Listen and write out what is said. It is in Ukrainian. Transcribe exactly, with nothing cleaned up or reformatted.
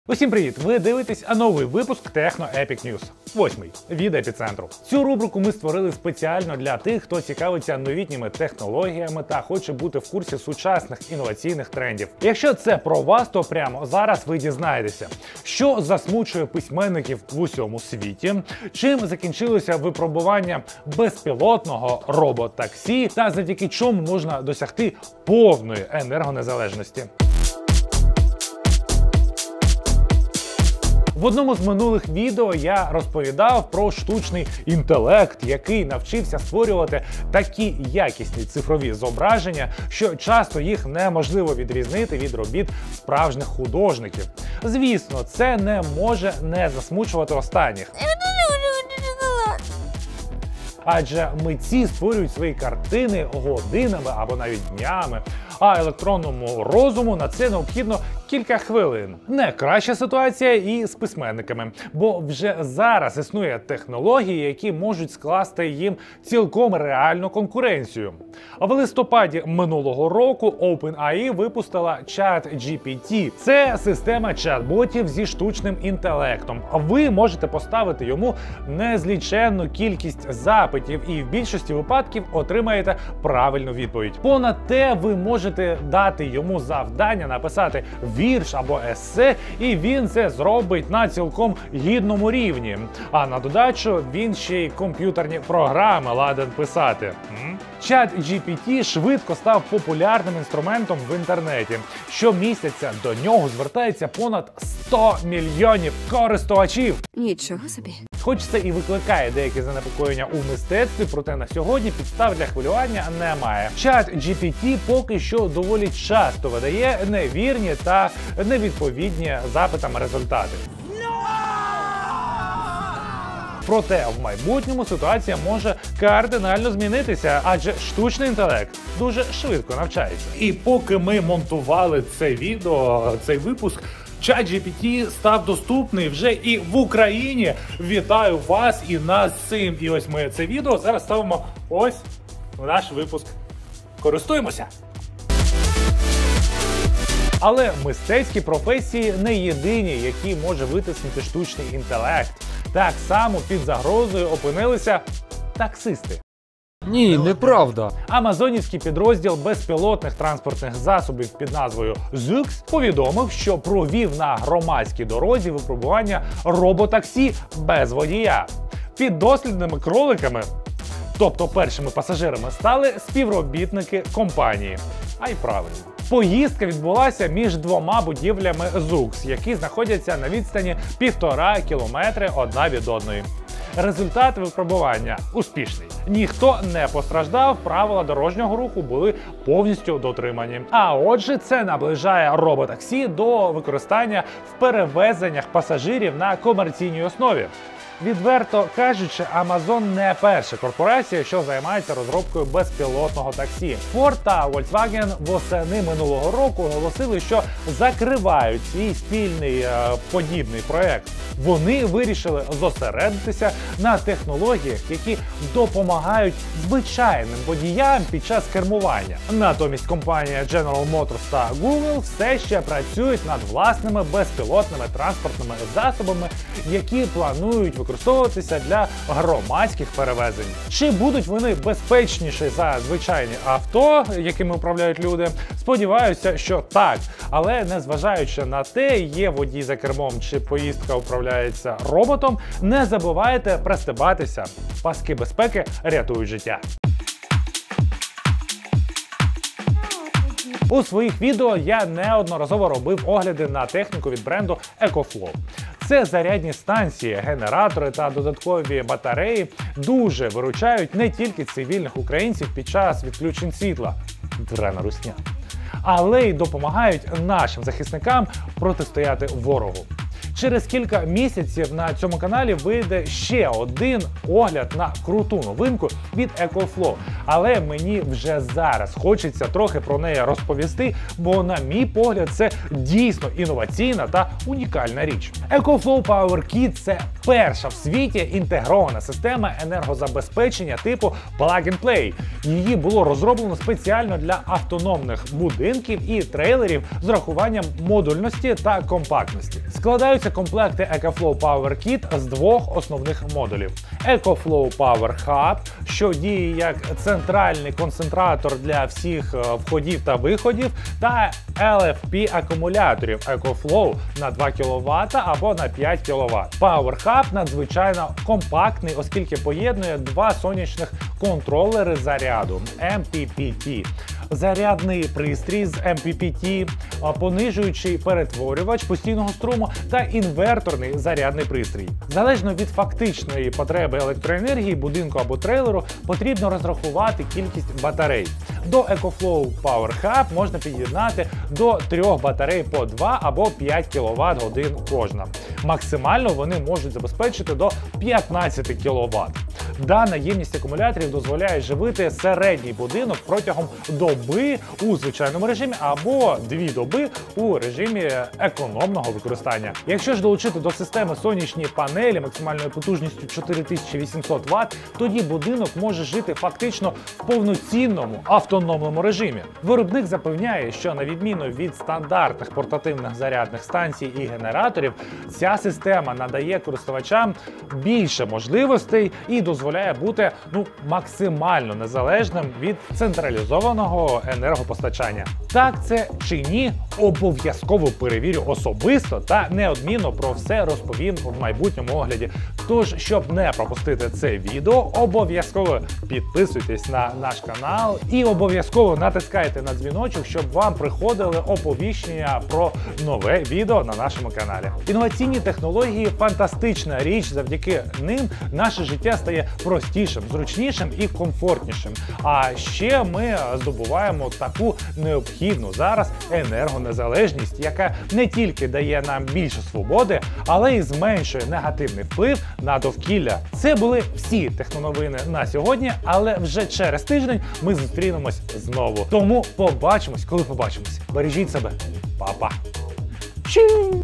Усім привіт! Ви дивитесь новий випуск Техно Епік Ньюз. Восьмий від епіцентру. Цю рубрику ми створили спеціально для тих, хто цікавиться новітніми технологіями та хоче бути в курсі сучасних інноваційних трендів. Якщо це про вас, то прямо зараз ви дізнаєтеся, що засмучує письменників в усьому світі, чим закінчилося випробування безпілотного роботаксі та завдяки чому можна досягти повної енергонезалежності. В одному з минулих відео я розповідав про штучний інтелект, який навчився створювати такі якісні цифрові зображення, що часто їх неможливо відрізнити від робіт справжніх художників. Звісно, це не може не засмучувати останніх. Адже митці створюють свої картини годинами або навіть днями, а електронному розуму на це необхідно кілька хвилин. Не краща ситуація і з письменниками, бо вже зараз існує технології, які можуть скласти їм цілком реальну конкуренцію. В листопаді минулого року OpenAI випустила ChatGPT. Це система чат-ботів зі штучним інтелектом. Ви можете поставити йому незліченну кількість запитів і в більшості випадків отримаєте правильну відповідь. Понад те, ви можете дати йому завдання написати вірш або есе, і він це зробить на цілком гідному рівні. А на додачу він ще й комп'ютерні програми ладен писати. ChatGPT швидко став популярним інструментом в інтернеті. Щомісяця до нього звертається понад сто мільйонів користувачів. Нічого собі. Хоч це і викликає деякі занепокоєння у мистецтві, проте на сьогодні підстав для хвилювання немає. ChatGPT поки що доволі часто видає невірні та невідповідні запитам результати. Проте в майбутньому ситуація може кардинально змінитися, адже штучний інтелект дуже швидко навчається. І поки ми монтували це відео, цей випуск, ChatGPT став доступний вже і в Україні. Вітаю вас і нас з цим. І ось ми це відео зараз ставимо ось в наш випуск. Користуємося! Але мистецькі професії не єдині, які може витиснути штучний інтелект. Так само під загрозою опинилися таксисти. Ні, неправда. Амазонівський підрозділ безпілотних транспортних засобів під назвою Zoox повідомив, що провів на громадській дорозі випробування роботаксі без водія. Піддослідними кроликами, тобто першими пасажирами, стали співробітники компанії. А й правильно. Поїздка відбулася між двома будівлями Zoox, які знаходяться на відстані півтора кілометри одна від одної. Результат випробування успішний. Ніхто не постраждав, правила дорожнього руху були повністю дотримані. А отже, це наближає роботаксі до використання в перевезеннях пасажирів на комерційній основі. Відверто кажучи, Amazon не перша корпорація, що займається розробкою безпілотного таксі. Ford та Volkswagen восени минулого року оголосили, що закривають свій спільний е, подібний проект. Вони вирішили зосередитися на технологіях, які допомагають звичайним водіям під час кермування. Натомість компанія General Motors та Google все ще працюють над власними безпілотними транспортними засобами, які планують використовуватися для громадських перевезень. Чи будуть вони безпечніші за звичайні авто, якими управляють люди? Сподіваюся, що так. Але незважаючи на те, є водій за кермом чи поїздка управляється роботом, не забувайте пристебатися. Паски безпеки рятують життя. У своїх відео я неодноразово робив огляди на техніку від бренду EcoFlow. Це зарядні станції, генератори та додаткові батареї дуже виручають не тільки цивільних українців під час відключень світла, дрена русня, але й допомагають нашим захисникам протистояти ворогу. Через кілька місяців на цьому каналі вийде ще один огляд на круту новинку від EcoFlow. Але мені вже зараз хочеться трохи про неї розповісти, бо, на мій погляд, це дійсно інноваційна та унікальна річ. EcoFlow PowerKit – це перша в світі інтегрована система енергозабезпечення типу Plug and Play. Її було розроблено спеціально для автономних будинків і трейлерів з рахуванням модульності та компактності. Складаються комплекти EcoFlow PowerKit з двох основних модулів: EcoFlow Power Hub, що діє як центральний концентратор для всіх входів та виходів, та ел еф пі акумуляторів EcoFlow на два кіловата або на п'ять кіловат. Power Hub надзвичайно компактний, оскільки поєднує два сонячних контролери заряду ем пі пі ті. Зарядний пристрій з ем пі пі ті, понижуючий перетворювач постійного струму та інверторний зарядний пристрій. Залежно від фактичної потреби електроенергії будинку або трейлеру, потрібно розрахувати кількість батарей. До EcoFlow Power Hub можна під'єднати до трьох батарей по два або п'ять кіловат годин кожна. Максимально вони можуть забезпечити до п'ятнадцяти кіловат. Дана ємність акумуляторів дозволяє живити середній будинок протягом доби у звичайному режимі або дві доби у режимі економного використання. Якщо ж долучити до системи сонячні панелі максимальною потужністю чотири тисячі вісімсот ватт, тоді будинок може жити фактично в повноцінному автономному режимі. Виробник запевняє, що на відміну від стандартних портативних зарядних станцій і генераторів, ця система надає користувачам більше можливостей і дозволяє бути ну, максимально незалежним від централізованого енергопостачання. Так це чи ні, обов'язково перевірю особисто та неодмінно про все розповім в майбутньому огляді. Тож, щоб не пропустити це відео, обов'язково підписуйтесь на наш канал і обов'язково натискайте на дзвіночок, щоб вам приходили оповіщення про нове відео на нашому каналі. Інноваційні технології – фантастична річ, завдяки ним наше життя стає простішим, зручнішим і комфортнішим. А ще ми здобуваємо таку необхідну зараз енергонезалежність, яка не тільки дає нам більше свободи, але й зменшує негативний вплив на довкілля. Це були всі техноновини на сьогодні, але вже через тиждень ми зустрінемось знову. Тому побачимось, коли побачимось. Бережіть себе. Па-па. Чі!